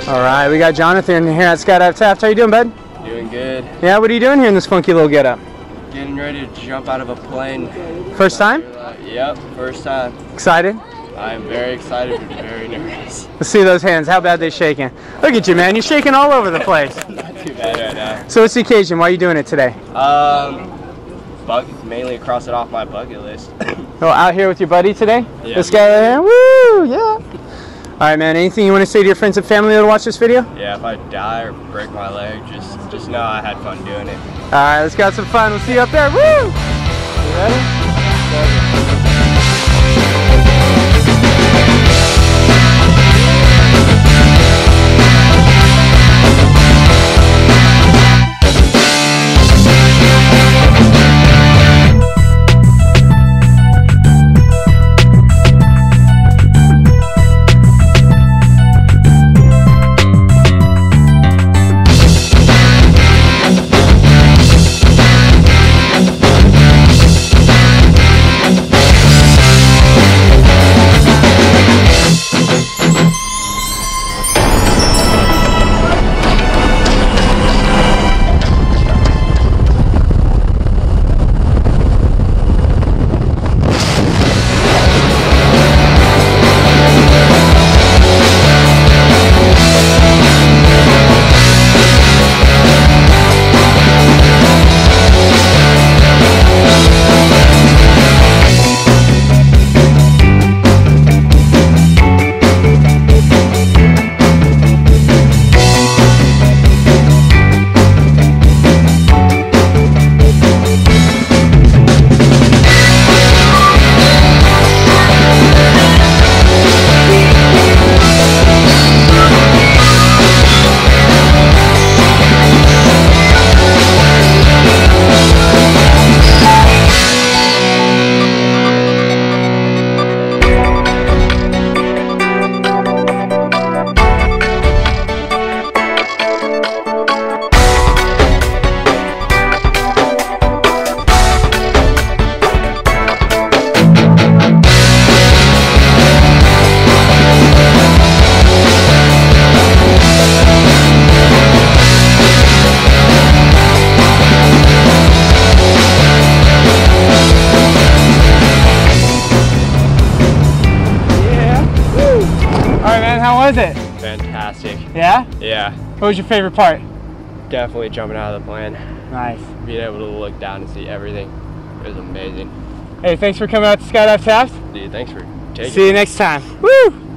All right, we got Jonathan here at Skydive Taft. How you doing, bud? Doing good. Yeah, what are you doing here in this funky little getup? Getting ready to jump out of a plane. First time? Yep, first time. Excited? I'm very excited but very nervous. Let's see those hands. How bad they shaking? Look at you, man. You're shaking all over the place. Not too bad right now. So what's the occasion? Why are you doing it today? Mainly crossing off my bucket list. Oh, out here with your buddy today? Yeah. This guy right here? Woo! Yeah. All right, man. Anything you want to say to your friends and family that'll watch this video? Yeah, if I die or break my leg, just know I had fun doing it. All right, let's have some fun. We'll see you up there. Woo! You ready? How was it? Fantastic. Yeah? Yeah. What was your favorite part? Definitely jumping out of the plane. Nice. Being able to look down and see everything. It was amazing. Hey, thanks for coming out to Skydive Taft. Dude, thanks for taking See you next time. Woo!